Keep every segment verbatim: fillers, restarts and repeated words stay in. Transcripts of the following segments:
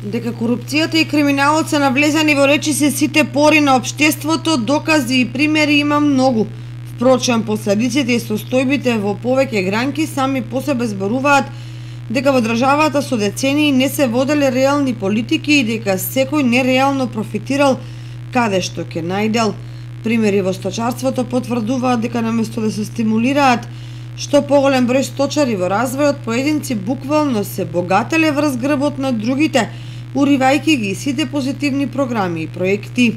Дека корупцијата и криминалот се навлезани во речиси сите пори на општеството, докази и примери има многу. Впрочем, последиците и состојбите во повеќе гранки сами по себе зборуваат дека во државата со децении не се воделе реални политики и дека секој нереално профитирал каде што ќе најдел. Примери во сточарството потврдуваат дека наместо да се стимулираат што поголем број сточари во развојот, поединци буквално се богателе врз грбот на другите, уривајќи ги сите позитивни програми и проекти.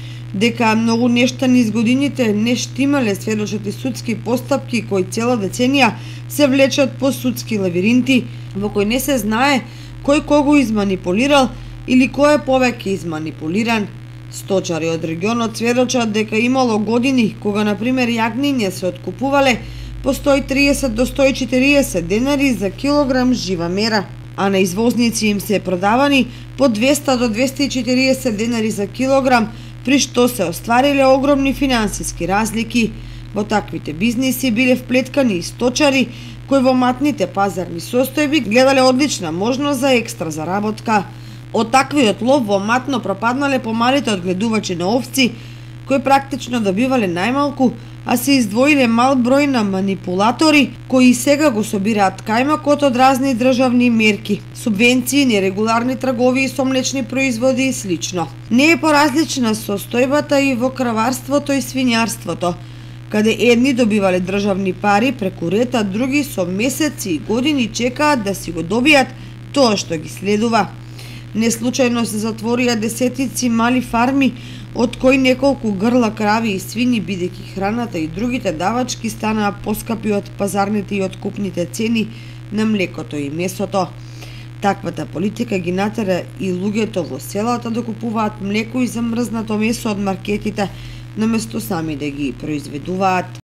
Дека многу нешта низ годините не штимале сведочат и судски постапки кои цела деценија се влечат по судски лавиринти, во кои не се знае кој кого изманипулирал или кој е повеќе изманипулиран. Сточари од регионот сведочат дека имало години кога на пример јагниња се откупувале по сто и триесет до сто и четириесет денари за килограм жива мера, а на извозници им се продавани по двеста до двеста и четириесет денари за килограм, при што се оствариле огромни финансиски разлики. Во таквите бизниси биле вплеткани и сточари кои во матните пазарни состојби гледале одлична можност за екстра заработка. Од таквиот лов во матно пропаднале помалите одгледувачи на овци, кои практично добивале најмалку, а се издвоиле мал број на манипулатори кои и сега го собираат кајмакот од разни државни мерки, субвенции, нерегуларни трговии со млечни производи и слично. Не е поразлична состојбата и во краварството и свињарството, каде едни добивале државни пари преку ред, други со месеци и години чекаат да си го добијат тоа што ги следува. Неслучајно се затворија десетици мали фарми, од кои неколку грла крави и свини, бидејќи храната и другите давачки станаа поскапи од пазарните и откупните цени на млекото и месото. Таквата политика ги натера и луѓето во селата да купуваат млеко и замрзнато месо од маркетите, наместо сами да ги произведуваат.